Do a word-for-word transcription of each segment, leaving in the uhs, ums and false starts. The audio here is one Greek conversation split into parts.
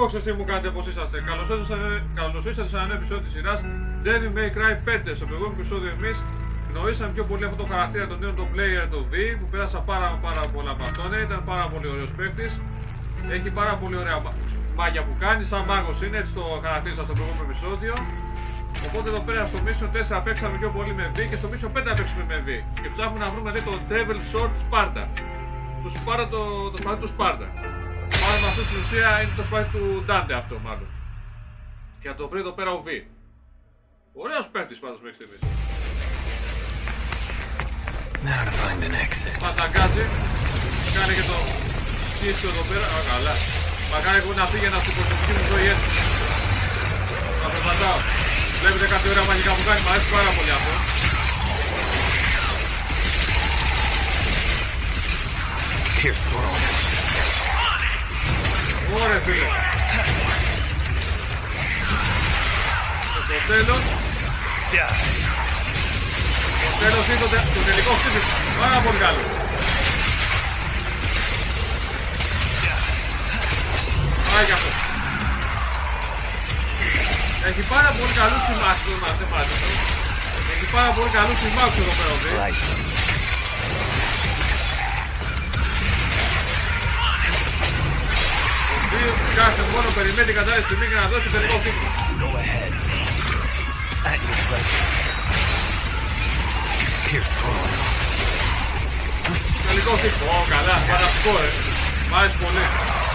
Xboxers, τι μου κάνετε, πώς είσαστε? Καλώς ήρθατε σε ένα νέο επεισόδιο της σειράς Devil May Cry πέντε. Στο προηγούμενο επεισόδιο εμείς γνωρίσαμε πιο πολύ αυτό το χαρακτήρα, τον νέο τον player, το V, που πέρασα πάρα, πάρα πολλά από αυτόν. Ήταν πάρα πολύ ωραίος παίκτης. Έχει πάρα πολύ ωραία μάγια που κάνει, σαν μάγος είναι, έτσι το χαρακτήρισα στο προηγούμενο επεισόδιο. Οπότε εδώ πέρα στο Mission τέσσερα παίξαμε πιο πολύ με V και στο Mission πέντε παίξαμε με V. Και ψάχνουμε να βρούμε λέει, το Devil Sword Sparta. Το Sparta, το, το σπαθί του Sparta. Μάλλον αυτό στην ουσία είναι το σπαθί του Dante αυτό μάλλον. Και να το βρει εδώ πέρα ο V. Ωραίος παίκτης πάντως μέχρι στιγμής. Παταγκάζει. Κάνει και το σκίτσο εδώ πέρα. Α, καλά. Μακάρι εγώ να πήγαινα στην προσωπική μου ζωή έτσι. Να περπατάω. Βλέπετε κάτι ωραία μαγικά που κάνει, μου αρέσει πάρα πολύ αυτό. Ωραία φίλε. Στο τέλος. Στο τέλος είναι το, τε, το τελικό χτύπημα. Πάρα πολύ καλό. Πάει κι αυτό. Έχει πάρα πολύ καλούς συμμάχους εδώ, δεν μάθει. Έχει πάρα πολύ καλούς συμμάχους εδώ πέρα. Ο οποίος κάθε μόνο περιμένει την κατάλληλη στιγμή για να δώσει το τελικό χτύπημα. Τελικό χτύπημα. Ω, καλά, φανταστικό ρε. Μ' άρεσε πολύ.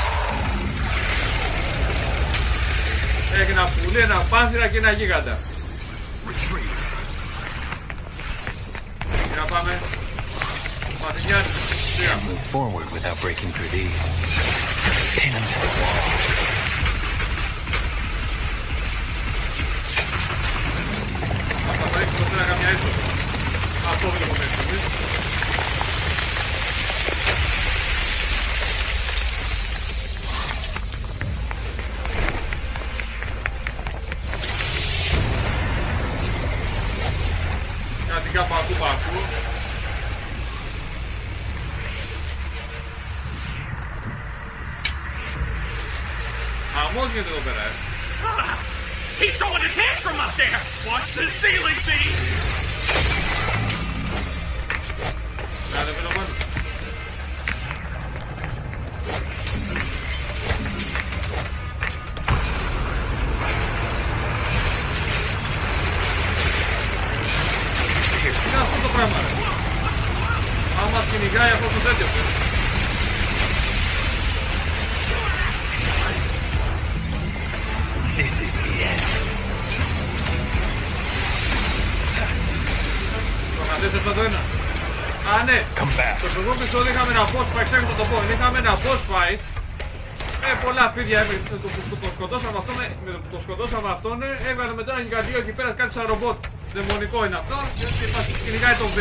Έχει ένα πουλί, ένα πάνθυρα και ένα γίγαντα. Για να πάμε. Μαθηνιάς. Θα παίξει το πέρα καμιά ίσως. Αυτό βλέπω μέχρι στιγμής. Κάπου ακού πακού. Χαμός γίνεται εδώ πέρα, ε. He's showing a tantrum up there! Watch the ceiling, see? Κάτε πέρα πάνω. Είναι αυτό το πράγμα ρε. Αν μας κυνηγάει αυτό το τέτοιο. This is the end. Το κατέστρεψα το ένα. Α ναι, στο προηγούμενο επεισόδιο είχαμε ένα boss fight, ξέρω το πω. Είχαμε ένα boss fight με πολλά φίδια, με το που το σκοτώσαμε αυτόν, με το που το σκοτώσαμε αυτόν, έβαλε μετά ένα γιγαντίο εκεί πέρα κάτι σαν ρομπότ. Δαιμονικό είναι αυτό και μας κυνηγάει το V.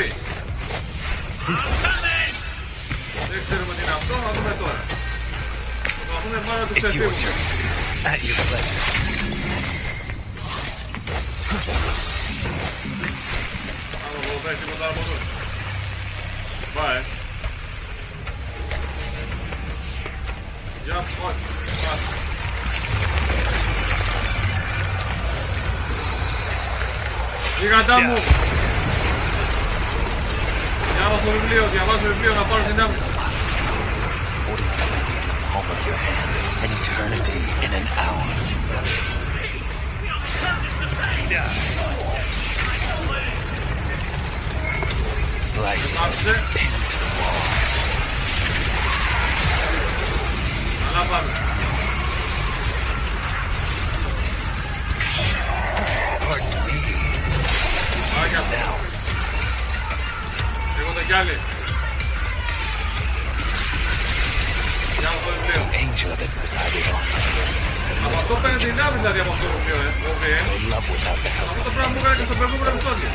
Δεν ξέρουμε τι είναι αυτό, θα δούμε τώρα. Θα δούμε πάνω του ξεφύγουμε. Αν το πέσει τίποτα από εδώ. Πάει. Για, όχι, πάει. Γίγαντά μου! Διάβασα το βιβλίο, διαβάζω το βιβλίο να πάρω δυνάμεις. Άψε. Καλά πάμε. Άγια αυτό. Φύγονται κι άλλοι. Για αυτό το βιβλίο. Από αυτό παίρνει δυνάμεις δηλαδή από αυτό το βιβλίο, ε. Αυτό το πράγμα μου έκανε και στο προηγούμενο επεισόδιο.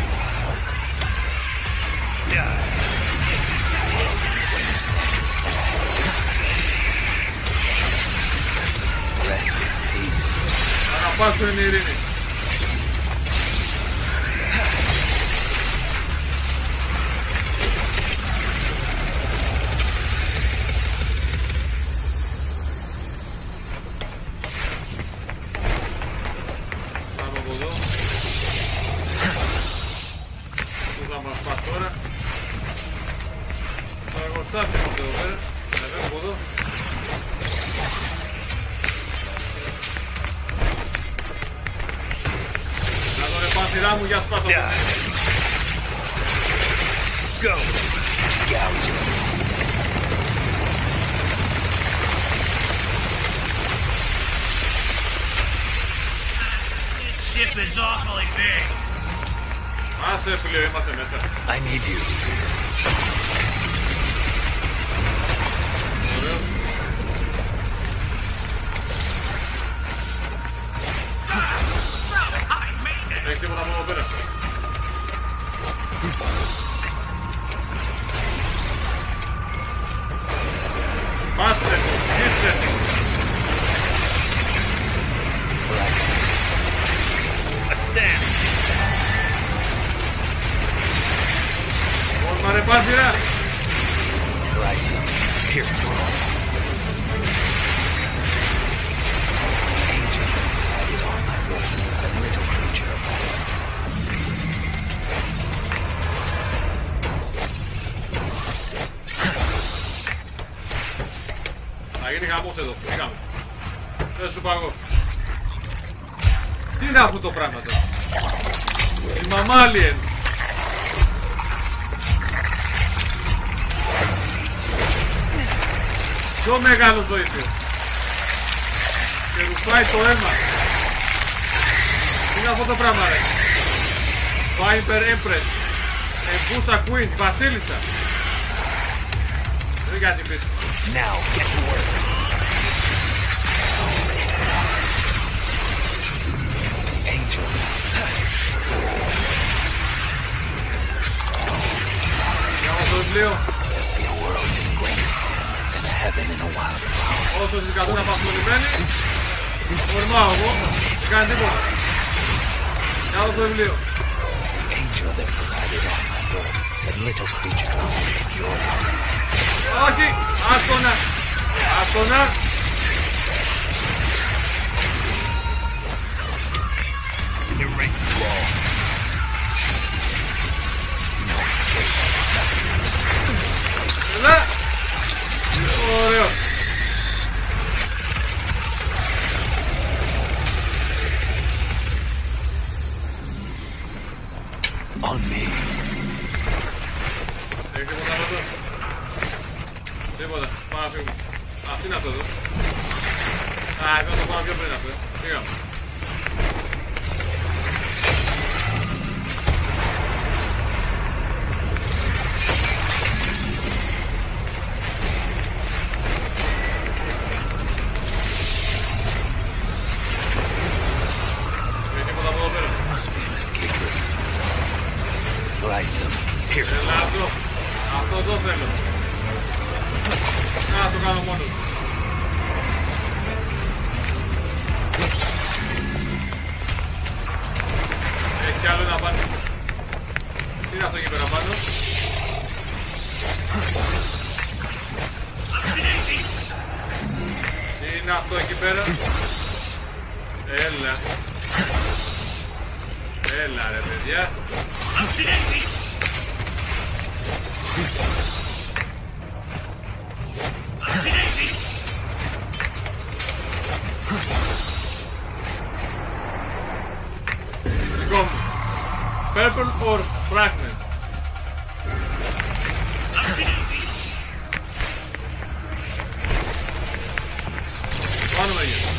Αναπάσου είναι η ειρήνη. προστάσιο είμαστε εδώ πέρα. Να βγαίνω από εδώ. Να δω ρε πάνθυρά μου, για σπάσω. Go. Gouge him. This ship is awfully big. Άσε φίλε, είμαστε μέσα. I need you. Ωραίος. Έχει τίποτα από εδώ πέρα. Πάστε, είστε. Stand. Όρμα ρε πάνθυρα. Slice him. Pierce through him. Angel decided on my road as a little creature of fire. Θα γίνει χαμός εδώ, πήγαμε. Δεν σου παγώ. Τι είναι αυτό το πράγμα τώρα. Η μαμάλιεν. Πιο μεγάλο ζωήφιο. Και ρουφάει το αίμα. Τι είναι αυτό το πράγμα ρε. Viper Empress. Εμπούσα Queen, βασίλισσα. Δεν κάτι πίσω. Now get to work. Angel. Για αυτό το βιβλίο. To see a world in grace and a heaven in a wildflower. Όσο δικατούν απασχολημένοι, ορμάω εγώ, δεν κάνει τίποτα. Για αυτό το βιβλίο. Angel that presided on my birth said little creature of your heart. Όχι, άστονα, άστονα. Erase the wall. No escape. Έλα. Ωραίο. On me. Έχει τίποτα άλλο εδώ. Τίποτα, πάμε να φύγουμε. Αυτή είναι αυτό εδώ. Α, εγώ να το πάω πιο πριν αυτό. Φύγαμε. Έχει τίποτα από εδώ πέρα. Must be an escape route. Slice him. Pierce Έλα αυτό. Αυτό εδώ θέλω. Να το κάνω μόνος. Έχει άλλο ένα πάνω. Τι είναι αυτό εκεί πέρα πάνω. Τι είναι αυτό εκεί πέρα. Έλα. Έλα ρε παιδιά. Δικό μου. Purple or fragment. Πάνω με γύρω.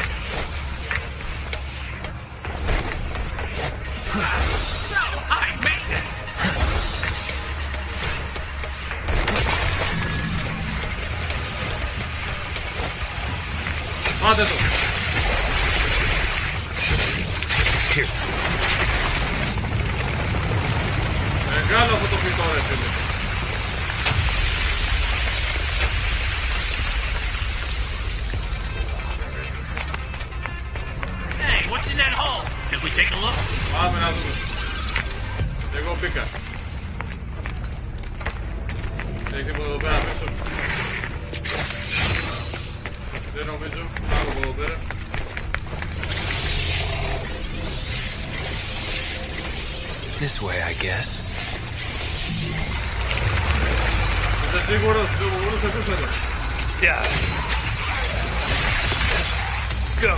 high maintenance. Πάτε το. Pierce through. Μεγάλο αυτό το φυτό ρε φίλε. Hey, what's in that hole? Did we take a look? Πάμε να δούμε. Εγώ μπήκα. Έχει τίποτα εδώ πέρα πίσω. Δεν νομίζω. Άλλο από εδώ πέρα. This way, I guess. Είσαι σίγουρος, το μπορούσε να ακούσατε. Die. Go.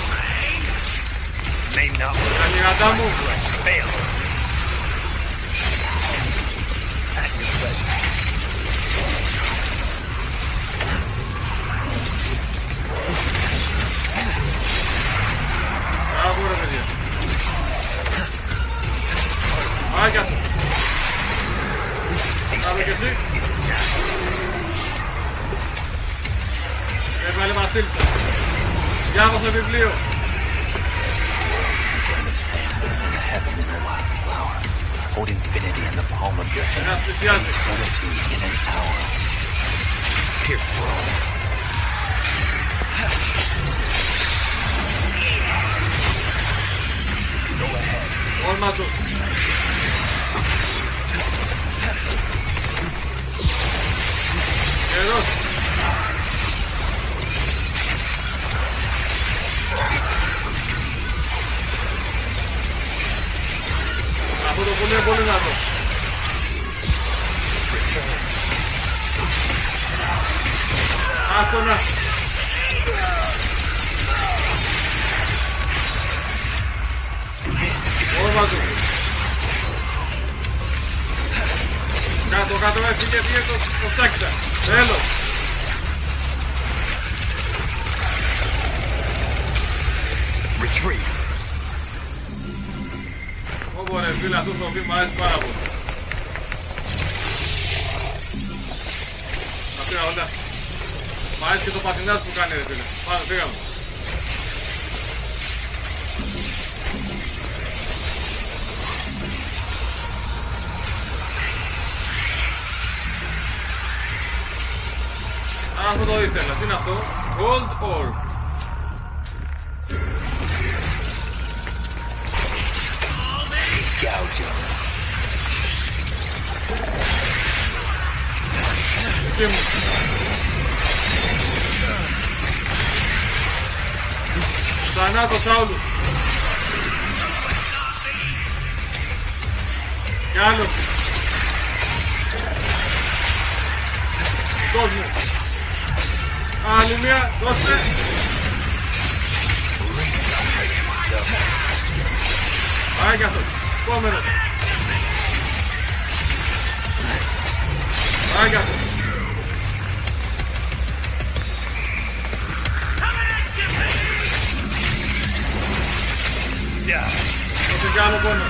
May not Κάνει γατά μου. fail. At your pleasure. Μπράβο ρε παιδιά. Πάει κι αυτό. Κάτω κι εσύ. Έβαλε Βασίλισσα. Διάβασε βιβλίο. Heaven in a wildflower. Hold infinity in the palm of your hand. Ένας πλησιάζει. Eternity in an hour. Here, throne. Go ahead. Όρμα του. Εδώ. Αυτό το πολύ είναι πολύ δυνατό. Άστο να. Όρμα του. Κάτω, κάτω, έφυγε, έφυγε, το, το φτιάξα. Τέλος. Retreat. Όπο ρε φίλε, αυτός ο βήμα αρέσει πάρα πολύ. Τα πήγα όλα. Μ' αρέσει και το πατινάζ που κάνει ρε φίλε. Πάμε, πήγαμε. Αυτό το ήθελα. Τι είναι αυτό? Gold Orb. Gouge him. Και μου. Θανάτος Σάουλου. Κι άλλος. Κόσμο. Άλλη μία, δώσε. Πάει κι αυτός. Επόμενος. Πάει κι αυτός. Δώσε κι άλλο πόνο.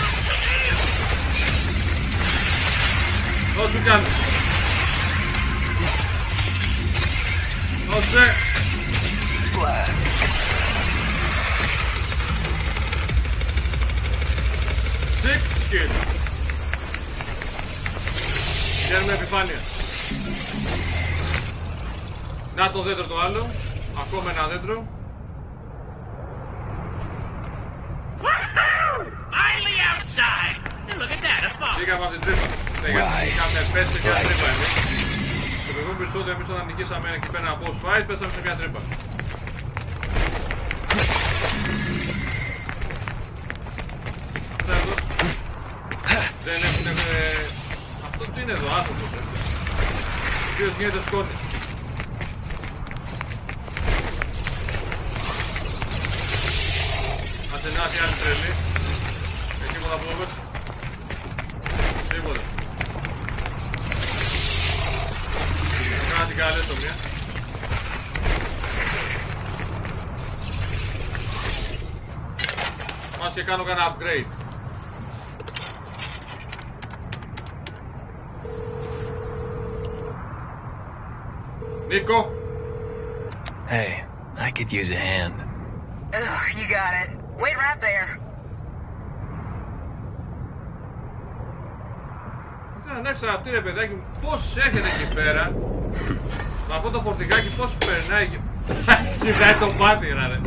Δώσε κι άλλο. Δώσε. Six skill. Βγαίνουμε επιφάνεια. Να το δέντρο το άλλο. Ακόμα ένα δέντρο. Finally outside! And look at that, a fall. Βγήκαμε από την τρύπα. Είχαμε πέσει σε μια τρύπα εμείς. Στο προηγούμενο επεισόδιο εμείς όταν νικήσαμε εκεί πέρα ένα boss fight, πέσαμε σε μια τρύπα. Αυτά εδώ δεν έχουν... Ε... Αυτό τι είναι εδώ, άνθρωπος, ε. Ο οποίος γίνεται σκότη. Άντε να έρθει άλλη τρελή. Έχει τίποτα από εδώ μέσα. Τίποτα. Κάνα την καλέ στο μία. Μας και κάνω κανένα upgrade. Νίκο. Hey, I could use a hand. Ugh, you got it. Wait right there. Θέλω να ξέρω αυτή ρε παιδάκι μου πώς έρχεται εκεί πέρα. Με αυτό το φορτηγάκι πώς περνάει και... Συντάει το πάτηρα ρε.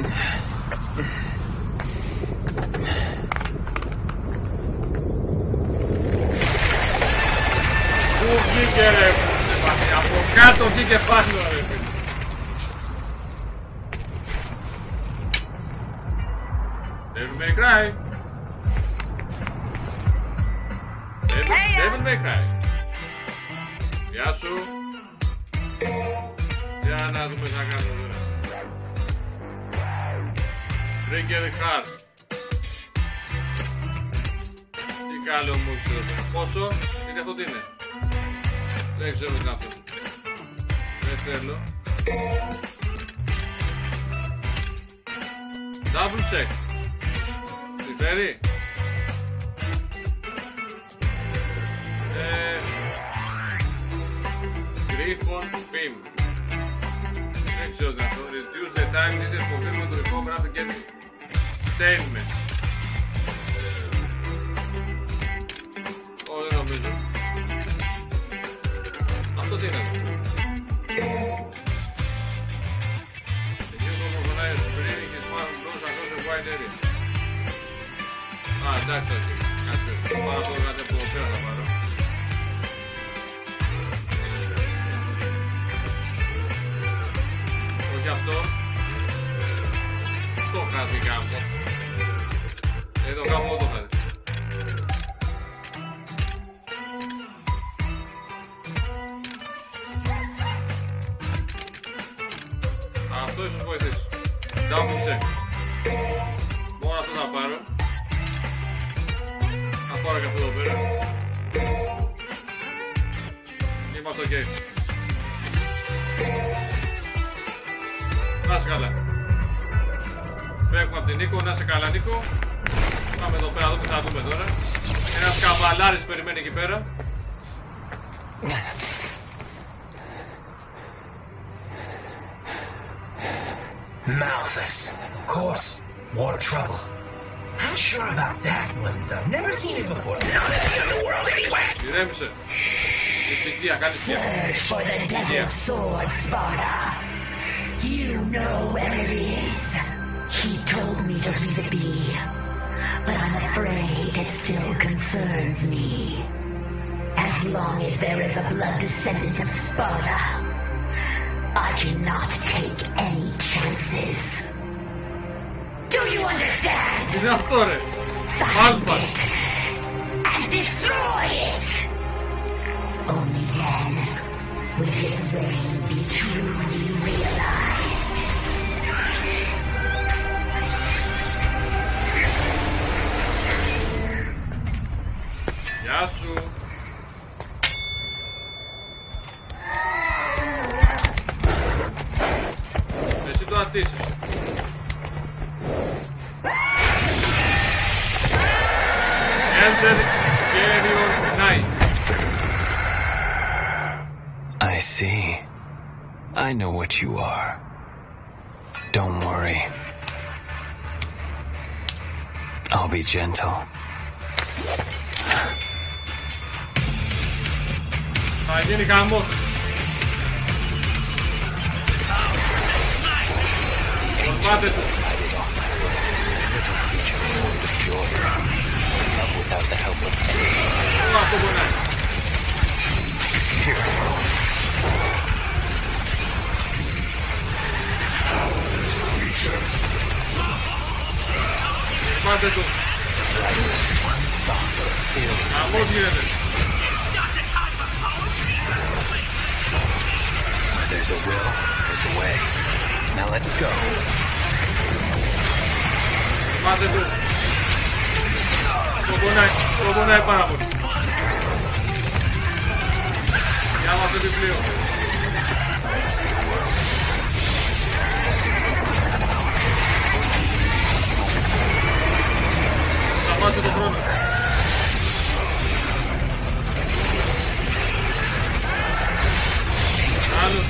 Πού βγήκε ρε πάτη, από κάτω βγήκε πάνω ρε φίλε. Devil May Cry. Devil, Devil May Cry. Γεια σου. Για να δούμε τι θα κάνουμε τώρα. Trigger Heart. Τι καλό μου έχεις εδώ πέρα. Πόσο είναι αυτό, τι είναι. Δεν ξέρω τι είναι αυτό. Δεν θέλω. Double check. Τι φέρει. Ε, Griffon Beam. Δεν ξέρω τι είναι αυτό. Reduce the time needed for people to recover after getting statement. Ω, δεν νομίζω. Αυτό τι είναι. Α, εντάξει, όχι. Κάτσε, πάρω αυτό κάτι από εδώ πέρα θα πάρω. Όχι αυτό. Το χάθη κάπου. Εδώ κάπου το χάθη. Αυτό ίσως βοηθήσει. Double check. Μόνο αυτό θα πάρω. Θα πάρω και αυτό εδώ πέρα. Είμαστε ok. Να είσαι καλά. Φεύγουμε από την Νίκο. Να είσαι καλά, Νίκο. Πάμε εδώ πέρα, εδώ τι θα δούμε τώρα. Ένας καβαλάρης περιμένει εκεί πέρα. Malthus, of course. More trouble. Not sure about that one, though. Never seen it before. Not in the underworld, anyway. Ηρέμησε. Ησυχία, κάνεις και. Search for the devil's sword, Sparta. You know where it is. He told me to leave it be, but I'm afraid it still concerns me. As long as there is a blood descendant of Sparta, I cannot take any chances. Do you understand? Είναι αυτό ρε. Find it and destroy it. Only then will his reign be truly realized. Γεια σου. Εσύ το αντίστοιχο. Elder Carrier Knight. I see. I know what you are. Don't worry. I'll be gentle. Θα γίνει χαμός. Ορμάτε του. Without the help of Ω, αυτό πονάει. Ορμάτε του. Χαμός γίνεται. There's a will, there's a way. Now let's go. Ορμάτε του. Το πονάει, το πονάει πάρα πολύ. Διάβασε βιβλίο. Θα βάζει το χρόνο. Άλλος.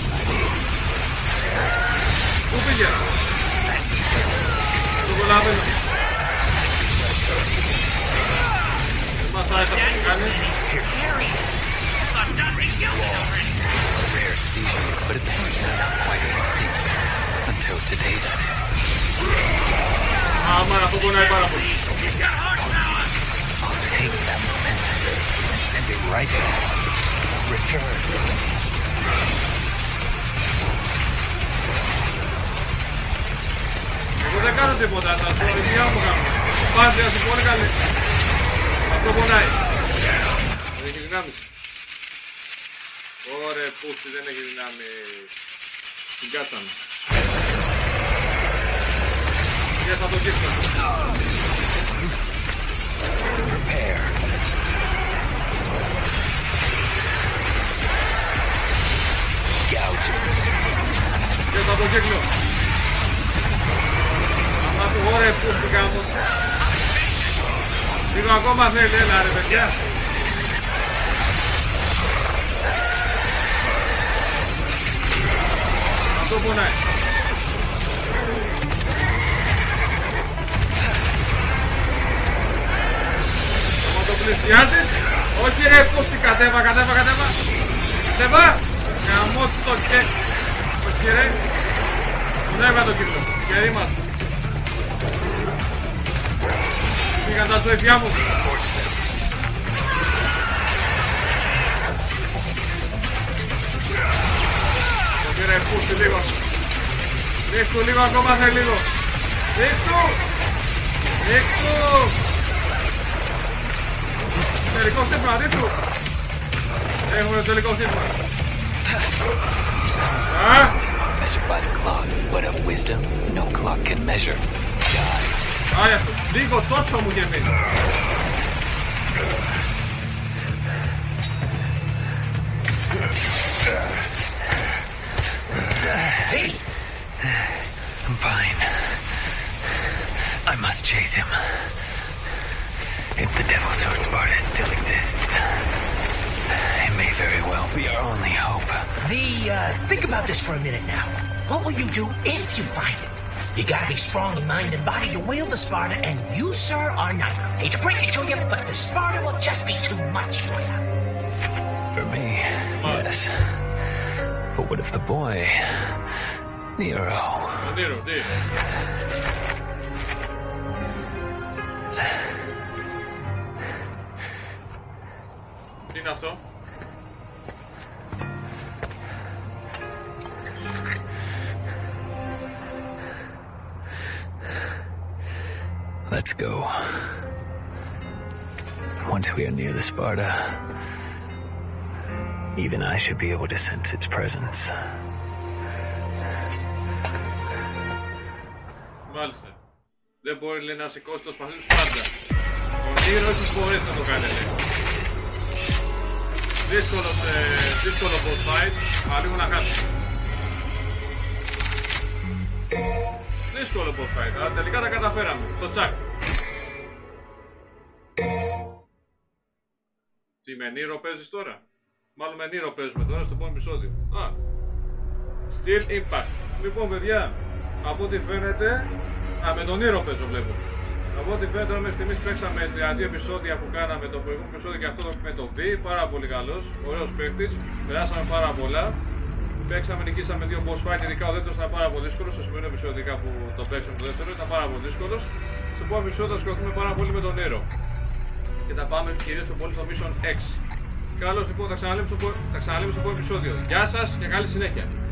Πού πήγε? Το κολλάβαινο. Μας άρεσε αυτό που κάνεις. Rare species, but apparently not quite extinct. Until today, that is. Άμα αυτό πονάει πάρα πολύ. I'll take that momentum and send it right back. Return. Εγώ δεν κάνω τίποτα, θα σου ορισμιά μου κάνω. Πάτε, ας σου πολύ καλή. Αυτό πονάει. Δεν έχει δυνάμεις. Ωραία, πούστη, δεν έχει δυνάμει. Την κάτσαμε. Και θα το κύψω. Prepare. Gouge. Και θα το κύκλω. Αλλά του ωραία, πούστη κάπου. Λίγο ακόμα θέλει, έλα ρε παιδιά. Αυτό πονάει. Μα το πλησιάζεις. Όχι ρε πούστη, κατέβα, κατέβα, κατέβα. Κατέβα. Γαμώ το και. Όχι ρε. Πνεύμα το κύκλο. Κερί μας. Πήγαν τα ζωήφια μου. Το πήρε πούστη λίγο. Ρίχτου λίγο ακόμα, θέλει λίγο. Ρίχτου. Ρίχτου. Τελικό στύπημα, ρίχτου. Έχουμε τελικό στύπημα. Α! Measured by the clock, but of wisdom, no clock can measure. Die. Άρα, λίγο τόσο μου γεμίζει. Hey! I'm fine. I must chase him. If the Devil Sword Sparta still exists, it may very well be our only hope. The, uh, think about this for a minute now. What will you do if you find it? You gotta be strong in mind and body to wield the Sparta, and you, sir, are not. Hate to break it to you, but the Sparta will just be too much for you. For me, yes. But what if the boy, Nero? Νέρο, τι. Τι είναι αυτό? Let's go. Once we are near the Sparta, even I should be able to sense its presence. Μάλιστα. Δεν μπορεί λέει, να σηκώσει το σπαθί του Σπάρτα. Ο Νίρο ίσως μπορέσει να το κάνει. Λέει. Δύσκολος, ε, δύσκολο boss fight, αλλά λίγο να χάσει. Δύσκολο boss fight, αλλά τελικά τα καταφέραμε. Στο τσάκ. Τι με Νίρο παίζεις τώρα? Μάλλον με Νίρο παίζουμε τώρα στο επόμενο επεισόδιο. Α, Steel Impact. Λοιπόν παιδιά, από ό,τι φαίνεται, α, με τον Νίρο παίζω βλέπω. Από ό,τι φαίνεται μέχρι στιγμής παίξαμε τα δύο επεισόδια που κάναμε, το προηγούμενο επεισόδιο και αυτό με το V, πάρα πολύ καλός, ωραίος παίκτης, περάσαμε πάρα πολλά. Παίξαμε, νικήσαμε δύο boss fight, ειδικά ο δεύτερος ήταν πάρα πολύ δύσκολος, στο σημερινό επεισόδιο που το παίξαμε το δεύτερο ήταν πάρα πολύ δύσκολος. Στο επόμενο επεισόδιο θα ασχοληθούμε πάρα πολύ με τον Νίρο. Και θα πάμε κυρίως στο πολύ στο Mission X. Καλώς λοιπόν, θα ξαναλέμε στο επόμενο επεισόδιο. Γεια σας και καλή συνέχεια.